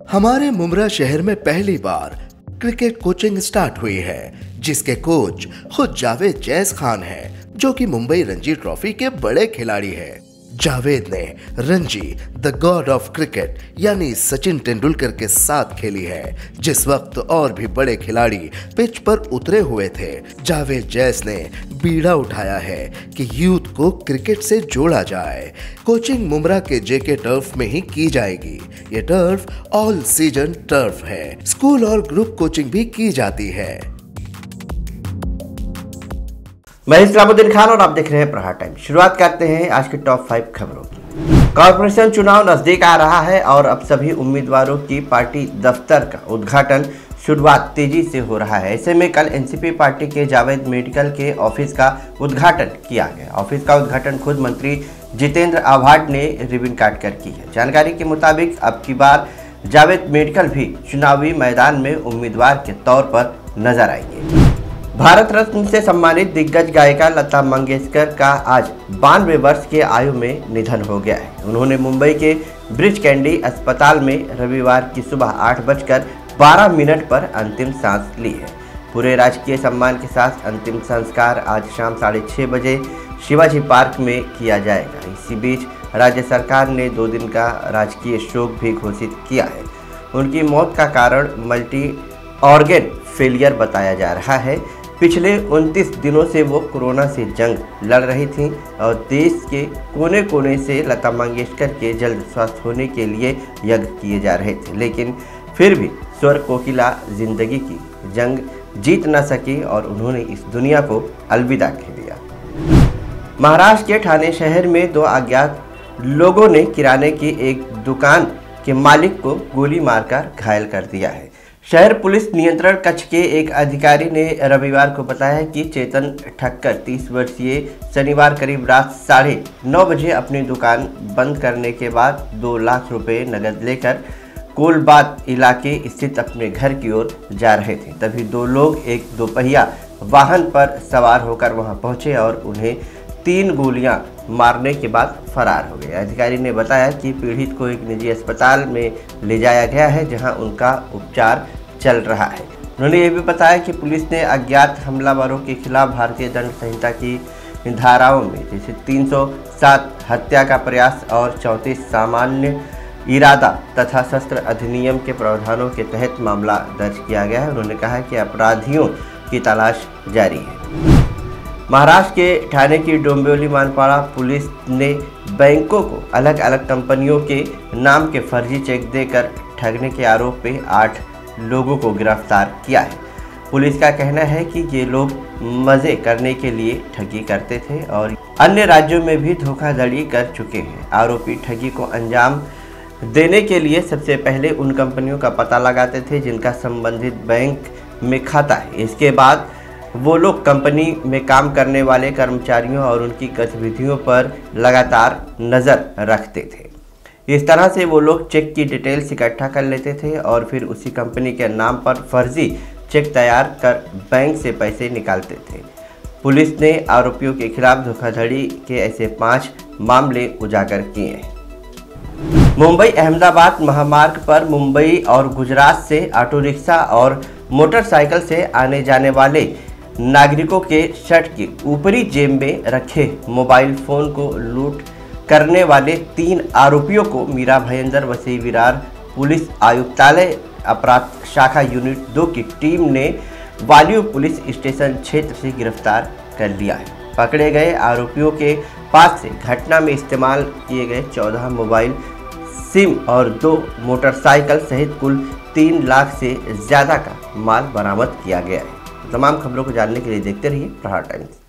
हमारे मुमरा शहर में पहली बार क्रिकेट कोचिंग स्टार्ट हुई है, जिसके कोच खुद जावेद जैस खान हैं, जो कि मुंबई रणजी ट्रॉफी के बड़े खिलाड़ी हैं। जावेद ने Ranji the god of cricket यानी सचिन तेंदुलकर के साथ खेली है, जिस वक्त और भी बड़े खिलाड़ी पिच पर उतरे हुए थे। जावेद जैस ने बीड़ा उठाया है कि यूथ को क्रिकेट से जोड़ा जाए। कोचिंग मुमरा के जेके टर्फ में ही की जाएगी। ये टर्फ ऑल सीजन टर्फ है। स्कूल और ग्रुप कोचिंग भी की जाती है। मैं इस्लामुद्दीन खान और आप देख रहे हैं प्रहार टाइम। शुरुआत करते हैं आज की टॉप 5 खबरों की। कॉर्पोरेशन चुनाव नजदीक आ रहा है और अब सभी उम्मीदवारों की पार्टी दफ्तर का उद्घाटन शुरुआत तेजी से हो रहा है। ऐसे में कल एनसीपी पार्टी के जावेद मेडिकल के ऑफिस का उद्घाटन किया गया। ऑफिस का उद्घाटन खुद मंत्री जितेंद्र आव्हाड ने रिबन काट कर की है। जानकारी के मुताबिक अब की बार जावेद मेडिकल भी चुनावी मैदान में उम्मीदवार के तौर पर नजर आएंगे। भारत रत्न से सम्मानित दिग्गज गायिका लता मंगेशकर का आज 92 वर्ष की आयु में निधन हो गया है। उन्होंने मुंबई के ब्रिज कैंडी अस्पताल में रविवार की सुबह 8:12 पर अंतिम सांस ली है। पूरे राजकीय सम्मान के साथ अंतिम संस्कार आज शाम 6:30 बजे शिवाजी पार्क में किया जाएगा। इसी बीच राज्य सरकार ने 2 दिन का राजकीय शोक भी घोषित किया है। उनकी मौत का कारण मल्टी ऑर्गन फेलियर बताया जा रहा है। पिछले 29 दिनों से वो कोरोना से जंग लड़ रही थीं और देश के कोने कोने से लता मंगेशकर के जल्द स्वस्थ होने के लिए यज्ञ किए जा रहे थे, लेकिन फिर भी स्वर कोकिला जिंदगी की जंग जीत न सकी और उन्होंने इस दुनिया को अलविदा कह दिया। महाराष्ट्र के ठाणे शहर में 2 अज्ञात लोगों ने किराने की एक दुकान के मालिक को गोली मारकर घायल कर दिया है। शहर पुलिस नियंत्रण कक्ष के एक अधिकारी ने रविवार को बताया कि चेतन ठक्कर 30 वर्षीय शनिवार करीब रात 9:30 बजे अपनी दुकान बंद करने के बाद 2 लाख रुपए नकद लेकर कोलबात इलाके स्थित अपने घर की ओर जा रहे थे। तभी 2 लोग एक दोपहिया वाहन पर सवार होकर वहां पहुंचे और उन्हें 3 गोलियां मारने के बाद फरार हो गए। अधिकारी ने बताया कि पीड़ित को एक निजी अस्पताल में ले जाया गया है, जहां उनका उपचार चल रहा है। उन्होंने ये भी बताया कि पुलिस ने अज्ञात हमलावरों के खिलाफ भारतीय दंड संहिता की धाराओं में जैसे 307 हत्या का प्रयास और 34 सामान्य इरादा तथा शस्त्र अधिनियम के प्रावधानों के तहत मामला दर्ज किया गया है। उन्होंने कहा कि अपराधियों की तलाश जारी है। महाराष्ट्र के ठाणे की डोंबिवली मानपाड़ा पुलिस ने बैंकों को अलग अलग कंपनियों के नाम के फर्जी चेक देकर ठगने के आरोप में 8 लोगों को गिरफ्तार किया है। पुलिस का कहना है कि ये लोग मज़े करने के लिए ठगी करते थे और अन्य राज्यों में भी धोखाधड़ी कर चुके हैं। आरोपी ठगी को अंजाम देने के लिए सबसे पहले उन कंपनियों का पता लगाते थे जिनका संबंधित बैंक में खाता है। इसके बाद वो लोग कंपनी में काम करने वाले कर्मचारियों और उनकी गतिविधियों पर लगातार नज़र रखते थे। इस तरह से वो लोग चेक की डिटेल्स इकट्ठा कर लेते थे और फिर उसी कंपनी के नाम पर फर्जी चेक तैयार कर बैंक से पैसे निकालते थे। पुलिस ने आरोपियों के खिलाफ धोखाधड़ी के ऐसे 5 मामले उजागर किए हैं। मुंबई अहमदाबाद महामार्ग पर मुंबई और गुजरात से ऑटो रिक्शा और मोटरसाइकिल से आने जाने वाले नागरिकों के शर्ट के ऊपरी जेब में रखे मोबाइल फोन को लूट करने वाले 3 आरोपियों को मीरा भयंदर वसी विरार पुलिस आयुक्तालय अपराध शाखा यूनिट 2 की टीम ने वालियो पुलिस स्टेशन क्षेत्र से गिरफ्तार कर लिया है। पकड़े गए आरोपियों के पास से घटना में इस्तेमाल किए गए 14 मोबाइल सिम और 2 मोटरसाइकिल सहित कुल 3 लाख से ज़्यादा का माल बरामद किया गया है। तमाम खबरों को जानने के लिए देखते रहिए प्रहार टाइम्स।